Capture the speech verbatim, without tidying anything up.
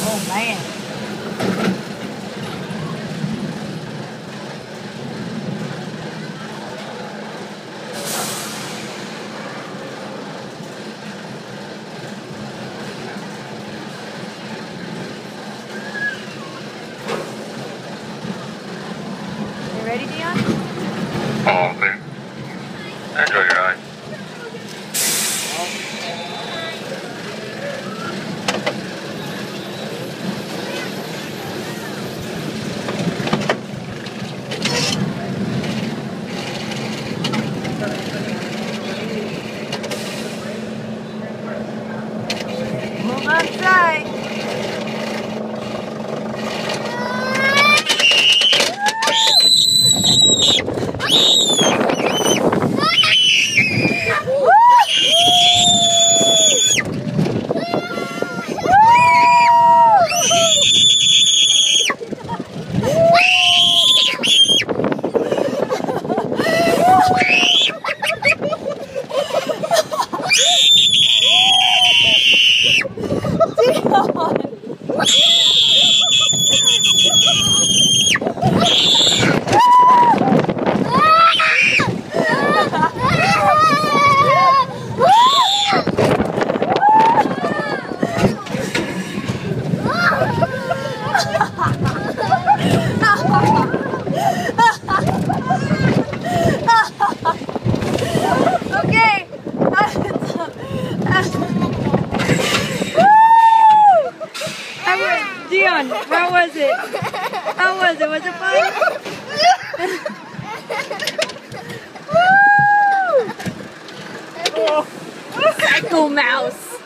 Oh man. You ready, Dion? Oh, okay. Enjoy your ride. Move outside. Okay. How was, Dion, how was it? How was it? Was it fun? Woo! Psycho mouse.